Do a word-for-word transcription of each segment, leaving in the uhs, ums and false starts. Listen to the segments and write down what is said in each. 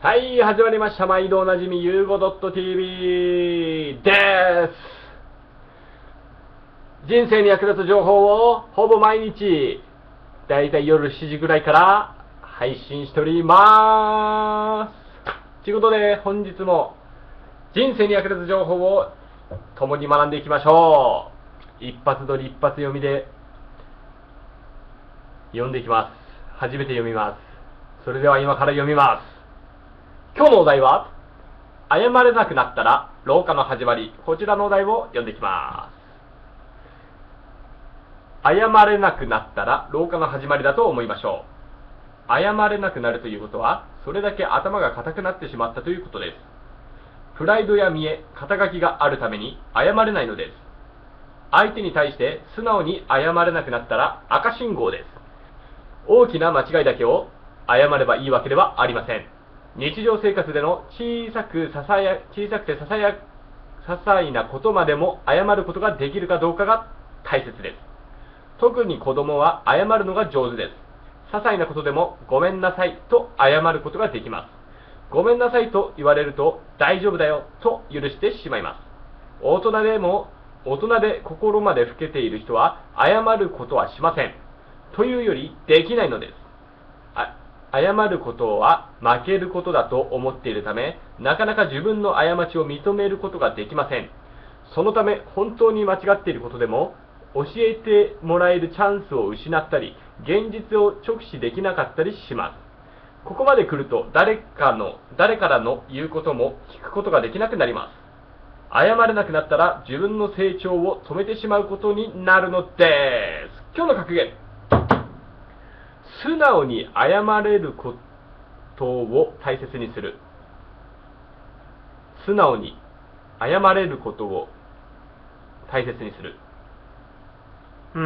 はい、始まりました。毎度おなじみ、ゆうご .tv です。人生に役立つ情報をほぼ毎日、だいたい夜しちじぐらいから配信しておりまーす。ということで、本日も人生に役立つ情報を共に学んでいきましょう。一発撮り一発読みで読んでいきます。初めて読みます。それでは今から読みます。今日のお題は、謝れなくなったら老化の始まり。こちらのお題を読んでいきます。謝れなくなったら老化の始まりだと思いましょう。謝れなくなるということは、それだけ頭が固くなってしまったということです。プライドや見栄、肩書きがあるために謝れないのです。相手に対して素直に謝れなくなったら赤信号です。大きな間違いだけを謝ればいいわけではありません。日常生活での小さくささや小さくてささや些細なことまでも謝ることができるかどうかが大切です。特に子供は謝るのが上手です。些細なことでもごめんなさいと謝ることができます。ごめんなさいと言われると大丈夫だよと許してしまいます。大人でも大人で心まで老けている人は謝ることはしません。というよりできないのです。謝ることは負けることだと思っているため、なかなか自分の過ちを認めることができません。そのため、本当に間違っていることでも、教えてもらえるチャンスを失ったり、現実を直視できなかったりします。ここまで来ると、誰かの、誰からの言うことも聞くことができなくなります。謝れなくなったら、自分の成長を止めてしまうことになるのです。今日の格言。素直に謝れることを大切にする。素直に謝れることを大切にする。うん。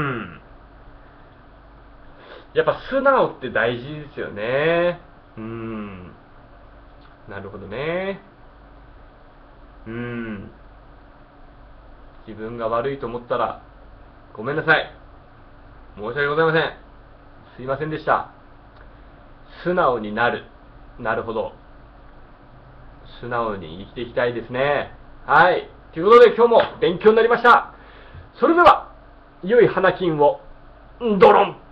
やっぱ素直って大事ですよね。うん。なるほどね。うん。自分が悪いと思ったら、ごめんなさい。申し訳ございません。すいませんでした。素直になる。なるほど。素直に生きていきたいですね。はい。ということで今日も勉強になりました。それでは、良い花金を、ドロン